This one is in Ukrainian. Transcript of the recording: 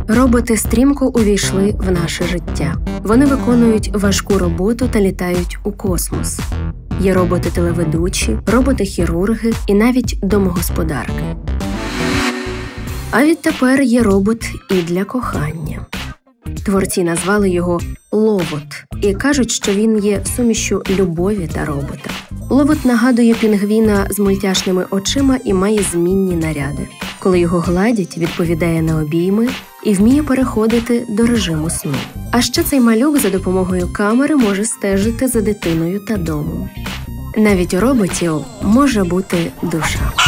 Роботи стрімко увійшли в наше життя. Вони виконують важку роботу та літають у космос. Є роботи-телеведучі, роботи-хірурги і навіть домогосподарки. А відтепер є робот і для кохання. Творці назвали його «Ловот» і кажуть, що він є сумішчю любові та робота. Ловот нагадує пінгвіна з мультяшними очима і має змінні наряди. Коли його гладять, відповідає на обійми і вміє переходити до режиму сну. А ще цей малюк за допомогою камери може стежити за дитиною та домом. Навіть у роботів може бути душа.